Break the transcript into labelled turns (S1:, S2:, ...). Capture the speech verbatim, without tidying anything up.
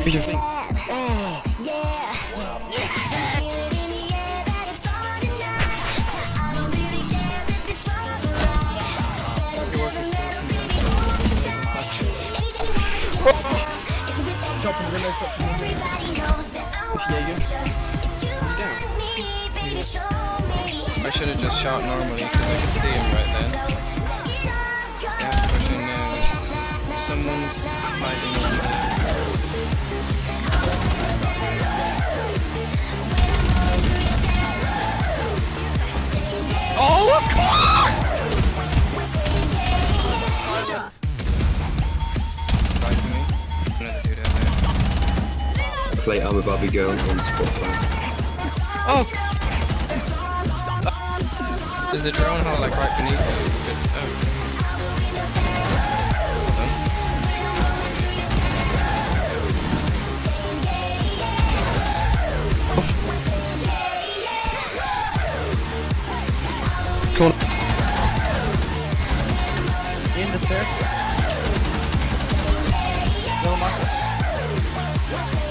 S1: Who's your thing?
S2: Oh! Yeah!
S1: Shot from the window, shot from the window. What's Jaeger? Is he down?
S3: I should have just shot normally because I could see him right then. Yeah, pushing now. Someone's fighting over there. Oh, of course! Silent. Right for me. Another dude out there.
S4: Play I'm a Barbie Girl on Spotify.
S3: Oh! There's a drone hole like right beneath you. Oh.
S1: Come on. In the stair. Go, Mark.